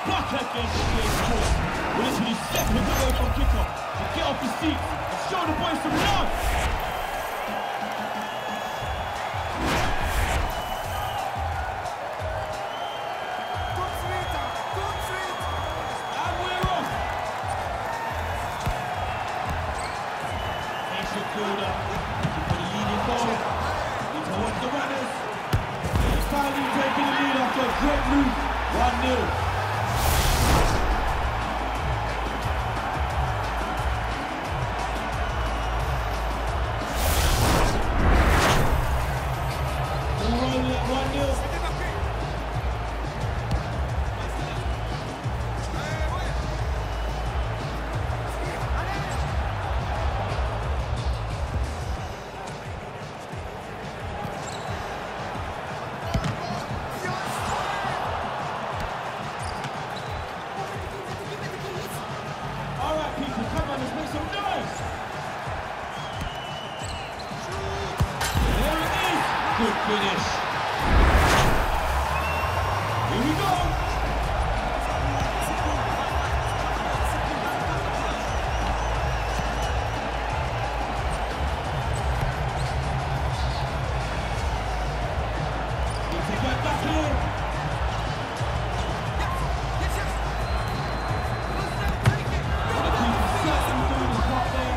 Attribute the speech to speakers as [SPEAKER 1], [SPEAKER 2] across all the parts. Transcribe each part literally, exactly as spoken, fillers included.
[SPEAKER 1] back against the game court. We're literally seconds away from kickoff. So get off your seats and show the boys some love. And we're off. Nation builder. Looking for the leading goal. Need to watch the runners. It's finally taking the lead after a great move. one nil. Good finish. Here we go. Need to get back here. The keeper certainly doing his part there.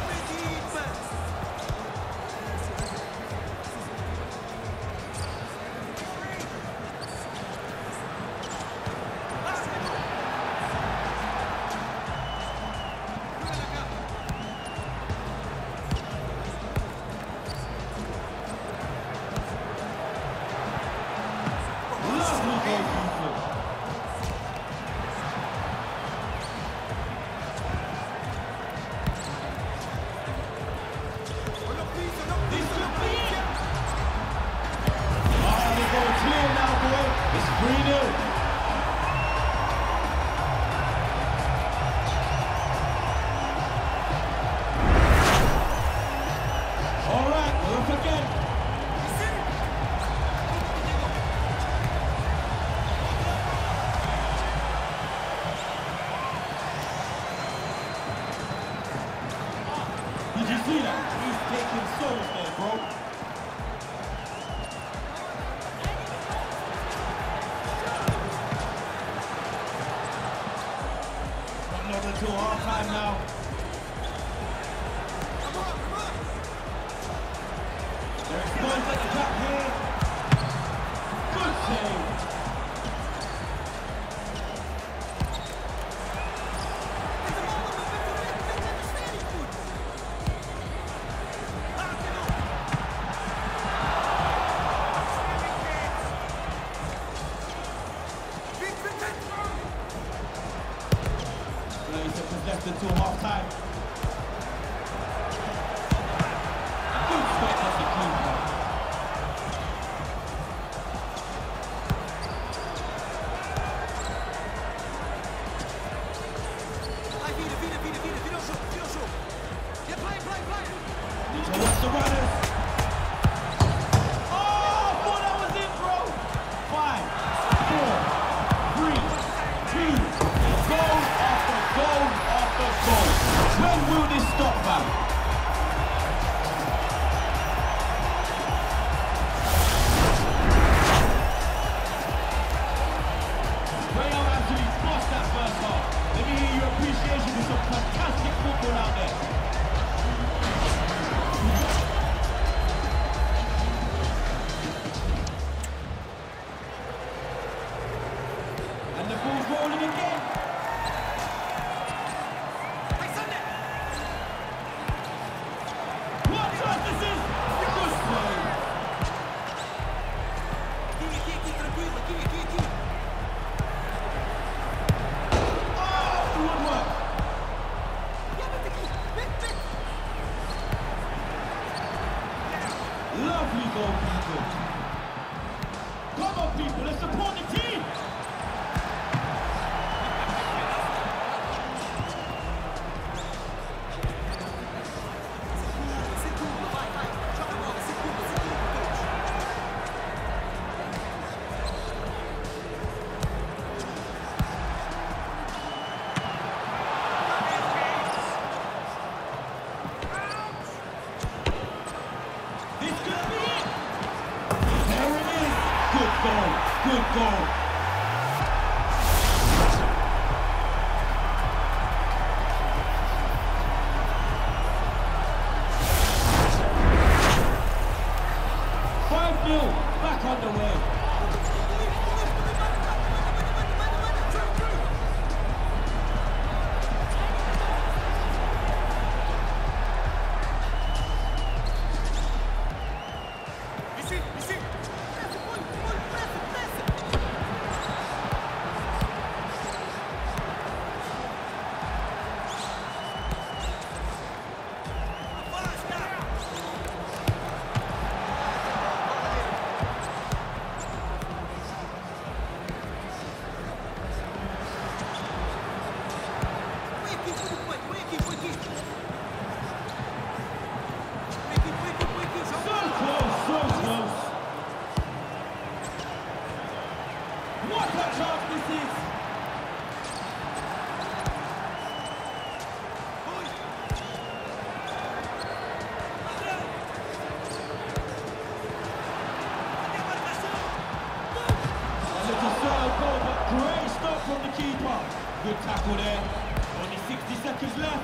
[SPEAKER 1] Did you see that? He's taking souls there, bro. Not long until half time now. There's Volta at the back here. Good save. Left until half time. Good stop at the keeper.
[SPEAKER 2] Vai, vira, vira, vira, vira, vira o jogo, vira o jogo. É play, play, play.
[SPEAKER 1] Need to watch the runners. Oh, I thought that was it, bro. Five, four, three, two, goal after goal. When will this stop, man? Real actually lost that first half. Let me hear your appreciation for some fantastic football out there. And the ball's rolling again. Lovely goal, people. Come on, people, let's support the team. from the keeper. Good tackle there. Only sixty seconds left.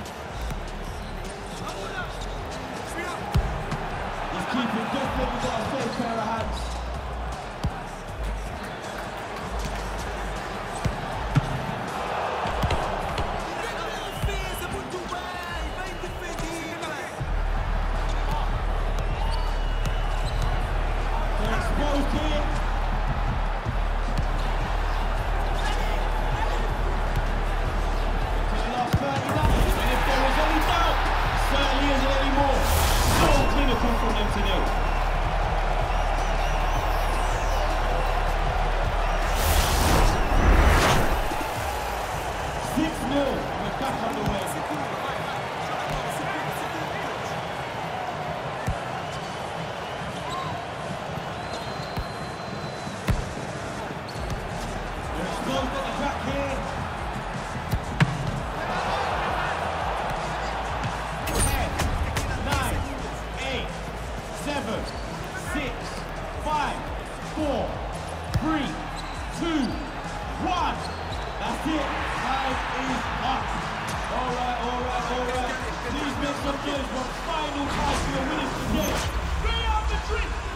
[SPEAKER 1] He's keeping definitely got a safe pair of hands. They're exposed here. To the last thirty laps, and if there is any doubt, certainly isn't anymore. So clinical from them today. six nil, we're back on the way. They're exposed at the back here. ten, nine, eight, seven, six, five, four, three, two, one. That's it. Time is up. All right, all right, all right. Please make some noise for final time for your winners today. Real Madrid.